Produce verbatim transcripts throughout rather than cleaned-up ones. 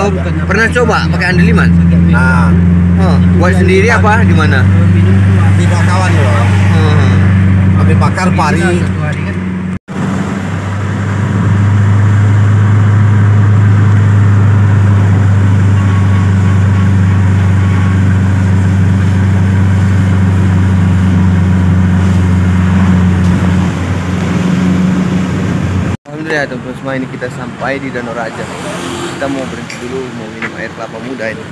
Oh, pernah coba pakai andaliman? Nah, Oh, buat sendiri apa di mana? di kawan loh. Hmm. Kami bakar pari. Alhamdulillah teman-teman semua, ini kita sampai di Danau Raja. Kita mau berhenti dulu, mau minum air kelapa muda ini.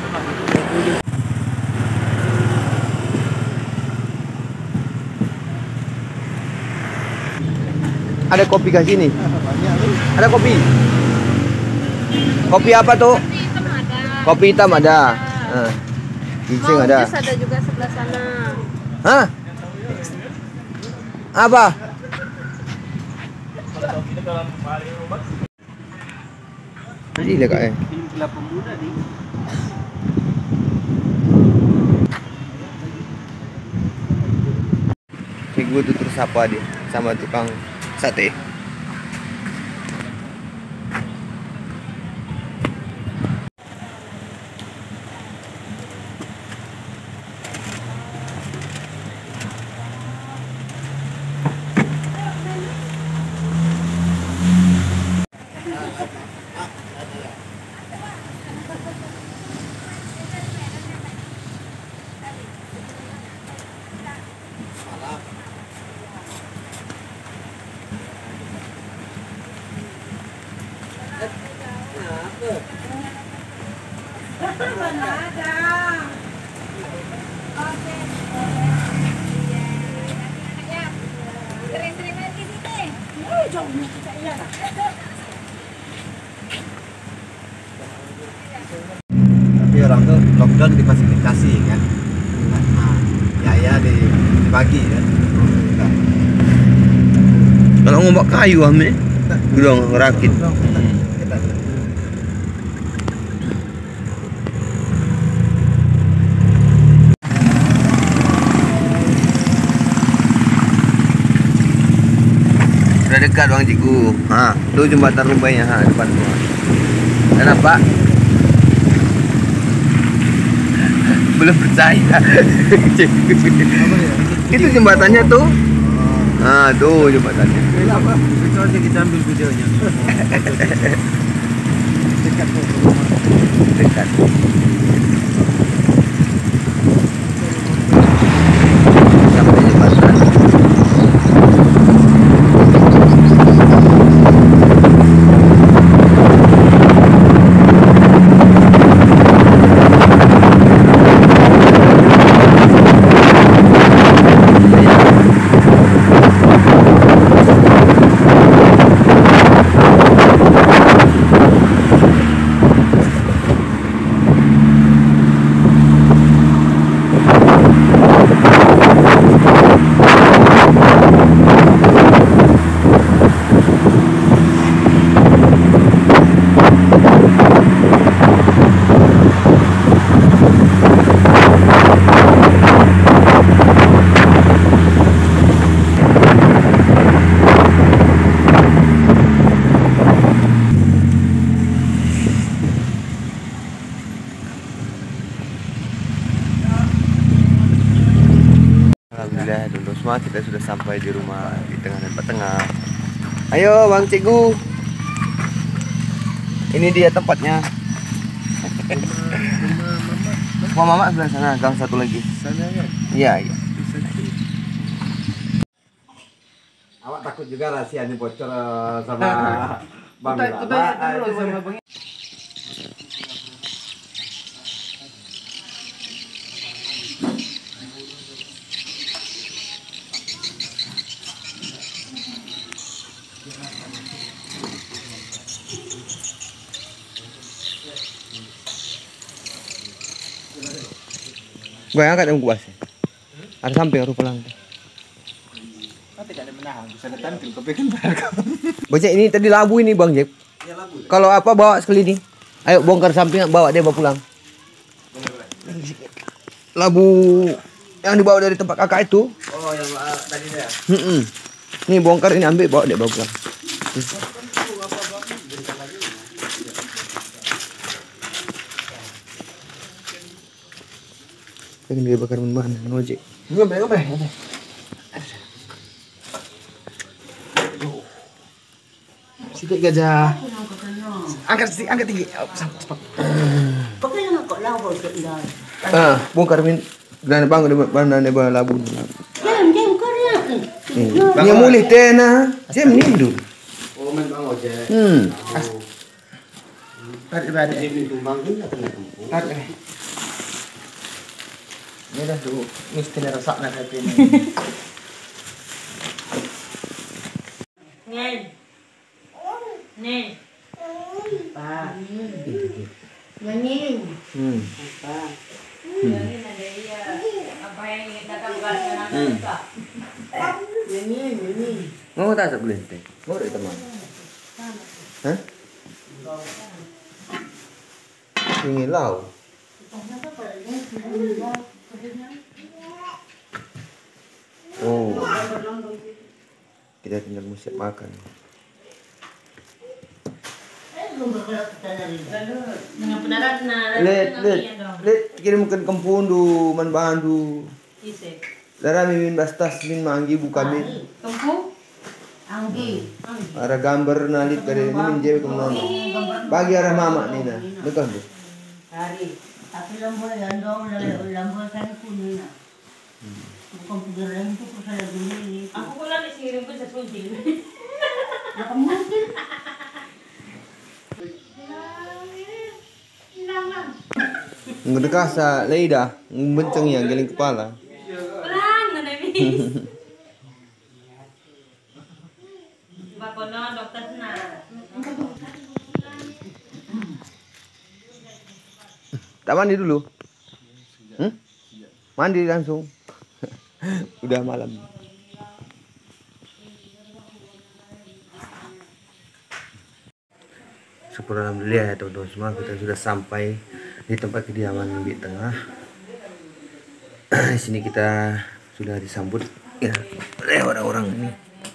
Ada kopi ke sini? Ada kopi? Kopi apa tuh? Kopi hitam ada. Nah, ginseng Mau ada. jus ada juga sebelah sana. Hah? Apa? Jadi lah kak eh. Gue tuh terus apa dia sama tukang sate. Tapi orang tuh lockdown difasilitasi kan. Nah, ya ya di, dibagi kan. Nah, Kalau ngombak kayu ame, gulung rakit. kita Udah dekat Bang Cikgu. Ha, tuh jembatan Rumbainya ha depan rumah. Dan apa? Belum percaya. Itu jembatannya tuh. Ah, tuh jembatannya. Coba kita ambil videonya. Dekat Dekat. Sampai jembatan. Alhamdulillah dulu semua kita sudah sampai di rumah di tengah dan tengah. Ayo Bang Cikgu. Ini dia tempatnya. Rumah Mama sebelah sana, gang satu lagi. Sana kan? Iya, iya. Awak takut juga rahasianya bocor eh, sama Bang Lama. Gue angkat yang kuas. Ada samping harus pulang. Tidak ada menahan, bisa tampil kopi kan beragam. Bocah ini tadi labu ini Bang Jep. Ya labu. Kalau apa bawa sekali ini. Ayo bongkar samping, bawa dia bawa pulang. Labu yang dibawa dari tempat kakak itu. Oh, yang uh, tadi ya. Hmm. Nih bongkar ini ambil bawa dia bawa pulang. Pengen dia bakar mana ngojek. Ngombe ngombe ngombe. Sikit gajah. Angkat tinggi, angkat tinggi. Cepat. Pakai yang kok lawa ke indah. Ah, bongkar min dan bang di mana ne ba labu. Jam jam kerja. Ni mulih tena. Jam ni dulu. Oh, main bang ojek. Hmm. Tarik balik. Ini tumbang ini atau tumpuk. Tarik. Ini dah tu mesti nak rosak nak kata ini. Nen. Nen. Pa. Nyanyi. Hmm. Pa. Nyanyi ada iya. Apa yang kita kabar dengan kita. Nyanyi nyanyi. Mau tak boleh teh. Mau dari teman. Hah? Ingin lau. Oh. Kita tinggal musik makan. Let, let, let, kirim ke kampung du, man bandu. Lara mimin bastas min manggi buka min. Kampung? Anggi. Ara gambar nalit kare min jewe kemana. Bagi arah mama ni na. Dekat tu. Hari. Tapi lampu yang dong, lampu kan kuning. Bukan pegawai itu perusahaan dunia. Aku pula disirim pun sesunting. Nak mungkin. Ngedekah sa leida, benceng yang geling kepala. Perang na nabi. Bakono dokter na. Tak mandi dulu? Hmm? Mandi langsung. Udah malam. Syukur alhamdulillah ya teman-teman semua, kita sudah sampai di tempat kediaman Mbak Tengah. Di sini kita sudah disambut ya oleh orang-orang ini.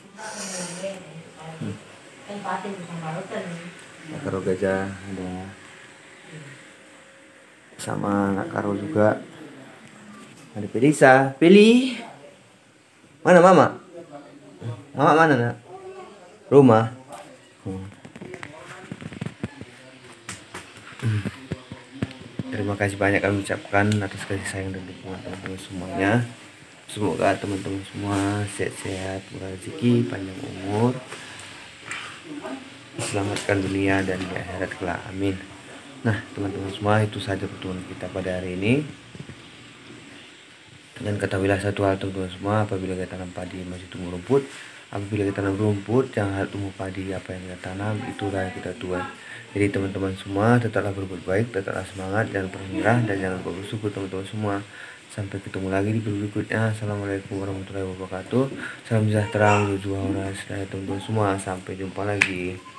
Hmm. Karo gajah ada sama anak Karo juga. Ada Pelisa, Peli. Mana mama? Mama mana nak? Rumah. Hmm. Terima kasih banyak kami ucapkan atas kasih sayang dan dukungan teman-teman semuanya. Semoga teman-teman semua sehat-sehat, murah rezeki, panjang umur, selamatkan dunia dan di akhirat kelak. Amin. Nah, teman-teman semua, itu saja pertemuan kita pada hari ini. Dan ketahuilah satu hal teman-teman semua, apabila kita tanam padi masih tumbuh rumput, apabila kita tanam rumput jangan harus tumbuh padi. Apa yang kita tanam itulah yang kita tuai. Jadi teman-teman semua tetaplah berbuat baik, tetaplah semangat, jangan pernah menyerah, dan jangan lupa bersyukur teman-teman semua. Sampai ketemu lagi di video berikutnya. Assalamualaikum warahmatullahi wabarakatuh. Salam sejahtera menuju aura teman-teman semua. Sampai jumpa lagi.